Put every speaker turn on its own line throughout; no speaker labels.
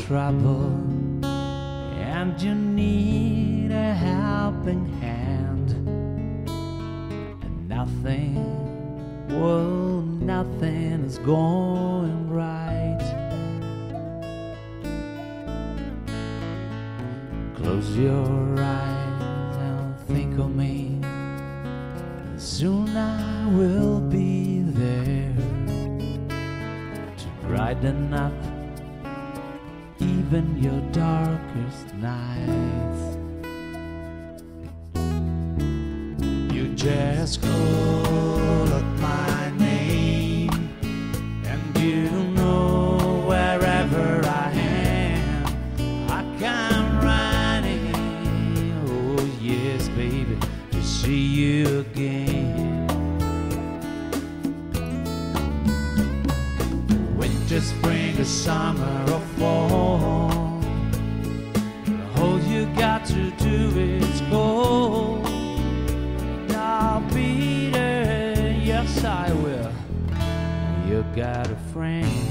trouble and you need a helping hand, and nothing, well, nothing is going right. Close your eyes and think of me, and soon I will be there to brighten up even your darkest nights. You just call up my name, and you know wherever I am, I come running, oh yes baby, to see you again. Winter, spring, or summer, or fall, all you got to do is go. And I'll be there, yes I will. You got a friend.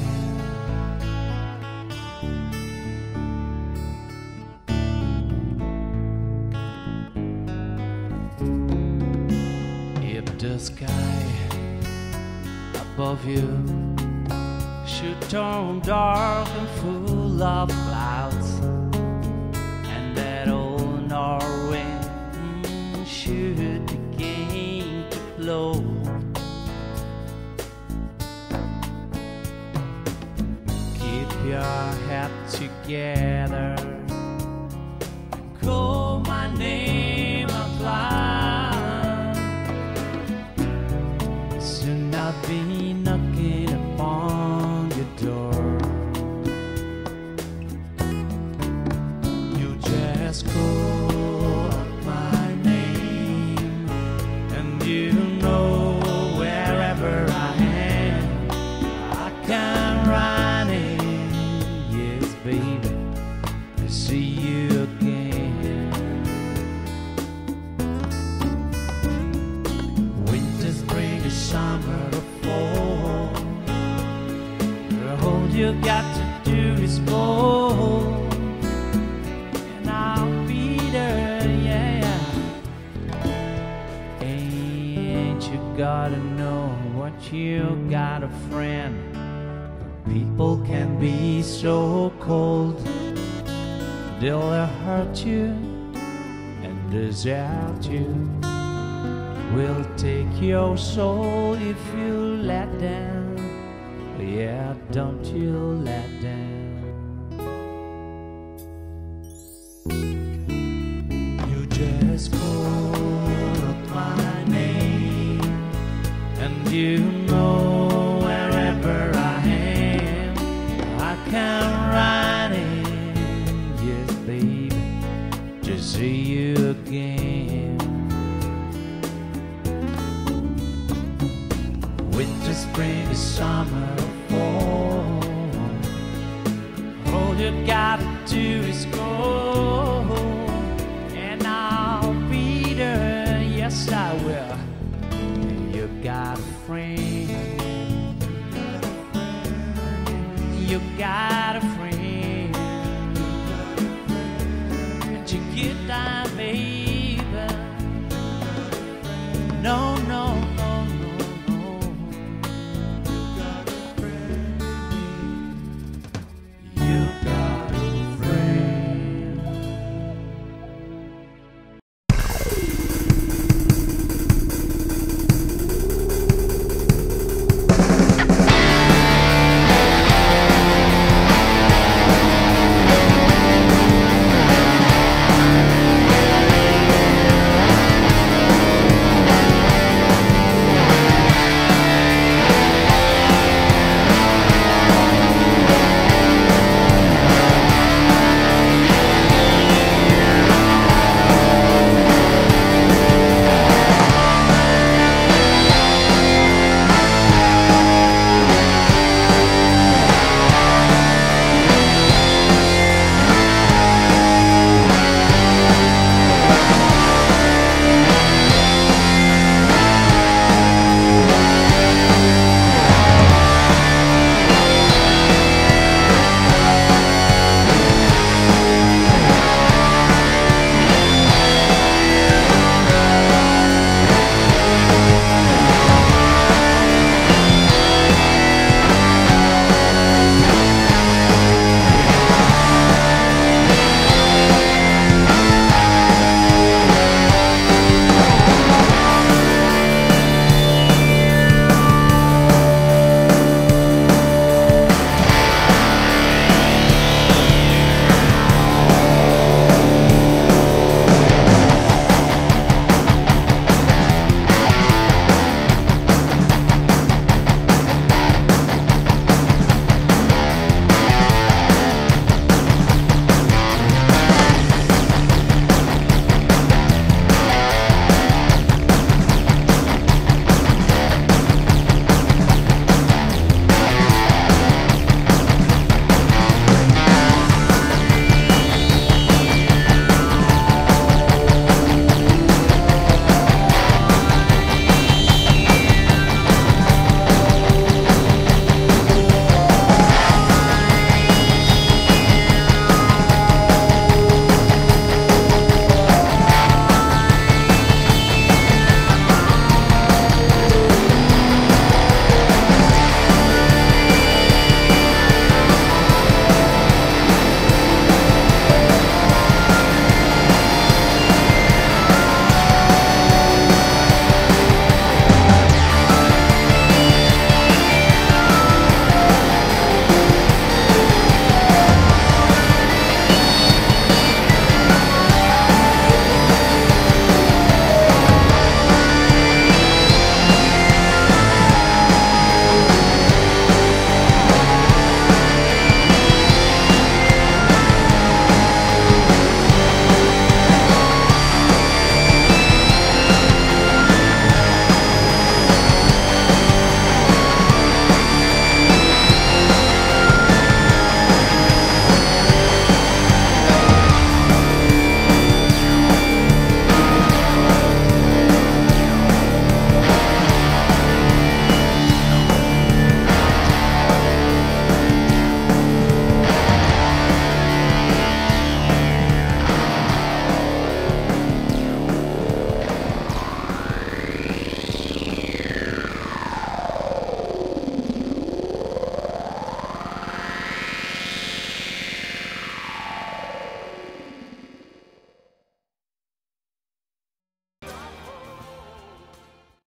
If the sky above you should turn dark and full of clouds, and that old north wind should begin to blow, keep your head together and call my name out loud. Soon I'll be knocking upon your door. You just call up my name, and you know wherever I am, I come running, yes baby, to see you again. Winter, spring, or summer, or fall, all you got to do is go, and I'll be there, yeah. Ain't you gotta know what you got a friend? People can be so cold, they'll hurt you and desert you, will take your soul if you let them. Yeah, don't you let them. You just call up my name, and you know wherever I am, I come running, yes baby, to see you again. Winter, spring, or summer, fall, all you gotta do is go, and I'll be there, yes I will. You got a friend, you got a friend, and you get down.